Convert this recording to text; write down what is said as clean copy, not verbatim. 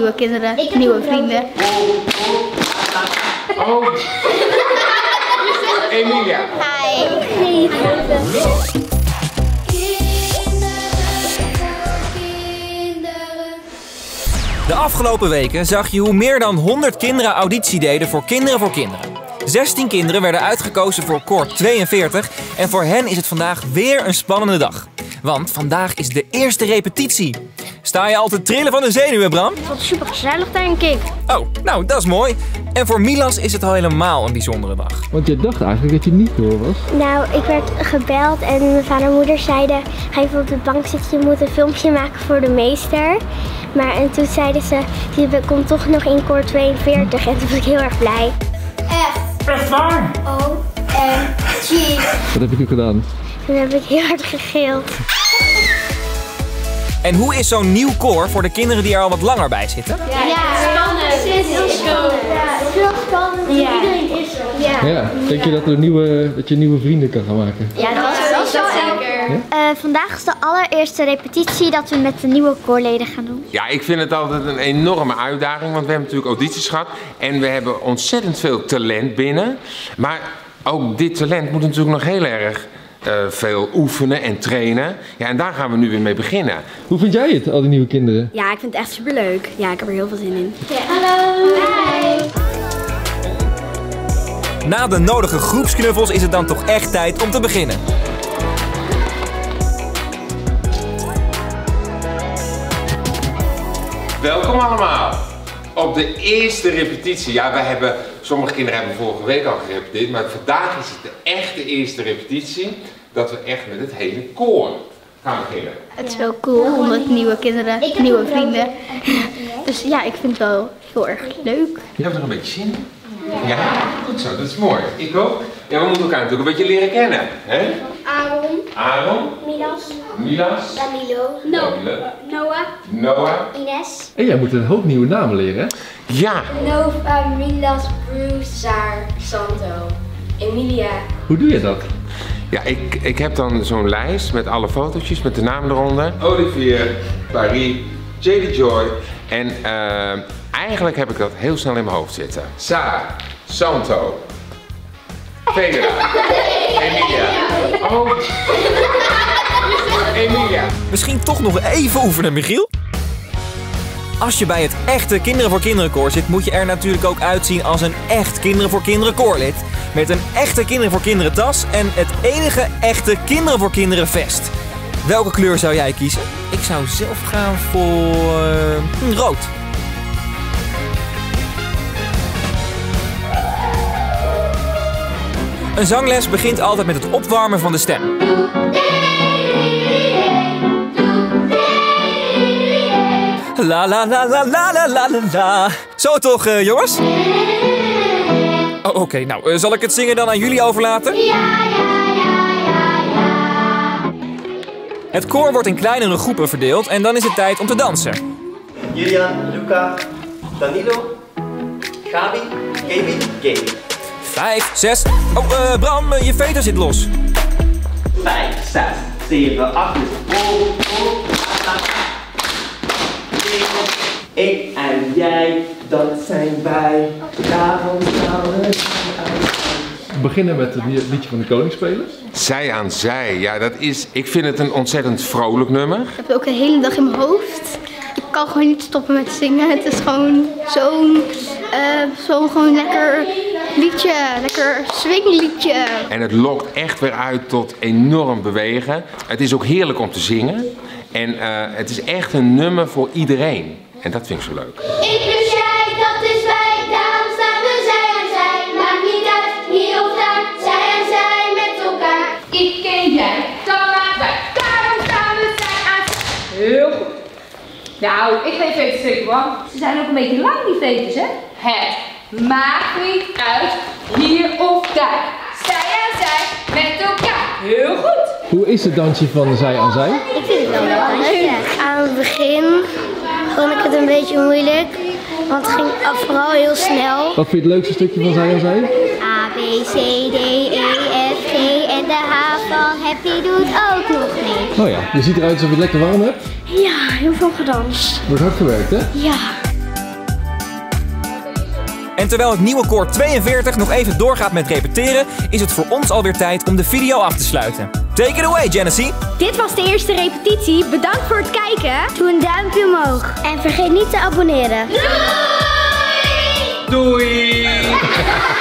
nieuwe kinderen, nieuwe vrienden. Oh. Emilia. Hi. De afgelopen weken zag je hoe meer dan 100 kinderen auditie deden voor Kinderen voor Kinderen. 16 kinderen werden uitgekozen voor koor 42 en voor hen is het vandaag weer een spannende dag. Want vandaag is de eerste repetitie. Sta je al te trillen van de zenuwen, Bram? Het wordt super gezellig, denk ik. Oh, nou dat is mooi. En voor Milas is het al helemaal een bijzondere dag. Want je dacht eigenlijk dat je niet door was. Nou, ik werd gebeld en mijn vader en moeder zeiden, ga even op de bank zitten, je moet een filmpje maken voor de meester. En toen zeiden ze, je komt toch nog in koor 42 en toen was ik heel erg blij. Echt waar? O-M-G. Wat heb je toen gedaan? Toen heb ik heel hard gegild. En hoe is zo'n nieuw koor voor de kinderen die er al wat langer bij zitten? Ja, spannend. Het is heel spannend. Ja, het is heel spannend. Ja. Iedereen is er. Ja. Denk je dat je nieuwe vrienden kan gaan maken? Ja, dat is zeker. Vandaag is de allereerste repetitie dat we met de nieuwe koorleden gaan doen. Ja, ik vind het altijd een enorme uitdaging, want we hebben natuurlijk audities gehad en we hebben ontzettend veel talent binnen. Maar ook dit talent moet natuurlijk nog heel erg veel oefenen en trainen. Ja, en daar gaan we nu weer mee beginnen. Hoe vind jij het, al die nieuwe kinderen? Ja, ik vind het echt superleuk. Ja, ik heb er heel veel zin in. Ja. Hallo. Hi. Na de nodige groepsknuffels is het dan toch echt tijd om te beginnen. Welkom allemaal op de eerste repetitie. Ja, sommige kinderen hebben vorige week al gerepeteerd, maar vandaag is het de echte eerste repetitie dat we echt met het hele koor gaan beginnen. Het is wel cool, 100 nieuwe kinderen, nieuwe vrienden. Dus ja, ik vind het wel heel erg leuk. Je hebt er een beetje zin in? Ja, goed zo, dat is mooi. Ik ook. Ja, we moeten elkaar natuurlijk een beetje leren kennen. Hè? Aaron. Milas. Danilo. Noah. Ines. En jij moet een hoop nieuwe namen leren, hè? Ja. Nova, Milas, Bruce, Saar, Santo, Emilia. Hoe doe je dat? Ja, ik heb dan zo'n lijst met alle fotootjes met de namen eronder. Olivier, Paris, J.D. Joy. En eigenlijk heb ik dat heel snel in mijn hoofd zitten. Saar, Santo, Federa, Emilia. Oh. Emilia. Misschien toch nog even oefenen, Michiel? Als je bij het echte Kinderen voor Kinderen koor zit, moet je er natuurlijk ook uitzien als een echt Kinderen voor Kinderen koorlid. Met een echte Kinderen voor Kinderen tas en het enige echte Kinderen voor Kinderen vest. Welke kleur zou jij kiezen? Ik zou zelf gaan voor rood. Een zangles begint altijd met het opwarmen van de stem. La la la la la la la la. Zo toch, jongens? Oh, oké. Nou, zal ik het zingen dan aan jullie overlaten? Het koor wordt in kleinere groepen verdeeld en dan is het tijd om te dansen. Julian, Luca, Danilo, Gabi, Gaby. 5, 6... Oh, Bram, je veter zit los. 5, 6, 7, 8. Ik en jij, dat zijn wij. Daarom gaan we We beginnen met het liedje van de koning spelen. Zij aan zij. Ja, ik vind het een ontzettend vrolijk nummer. Ik heb het ook de hele dag in mijn hoofd. Ik kan gewoon niet stoppen met zingen. Het is gewoon zo'n gewoon lekker liedje, lekker swingliedje. En het lokt echt weer uit tot enorm bewegen. Het is ook heerlijk om te zingen. En het is echt een nummer voor iedereen. En dat vind ik zo leuk. Ik plus jij, dat is wij, daarom staan we zij aan zij. Maakt niet uit, hier of daar, zij aan zij met elkaar. Ik en jij, dan maar wij, daarom staan we zij aan zij. Heel goed. Nou, ik geef even een stukje, hoor. Ze zijn ook een beetje lang, die veters, hè? Het maakt niet uit, hier of daar. Zij aan zij met elkaar. Heel goed. Hoe is het dansje van zij aan zij? Ik vind het wel leuk. Aan het begin vond ik het een beetje moeilijk, want het ging vooral heel snel. Wat vind je het leukste stukje van zij aan zij? A, B, C, D, E, F, G en de H van Happy doet ook nog mee. Oh ja, je ziet eruit alsof je het lekker warm hebt. Ja, heel veel gedanst. Wordt hard gewerkt, hè? Ja. En terwijl het nieuwe koor 42 nog even doorgaat met repeteren, is het voor ons alweer tijd om de video af te sluiten. Take it away, Genesee! Dit was de eerste repetitie. Bedankt voor het kijken. Doe een duimpje omhoog. En vergeet niet te abonneren. Doei!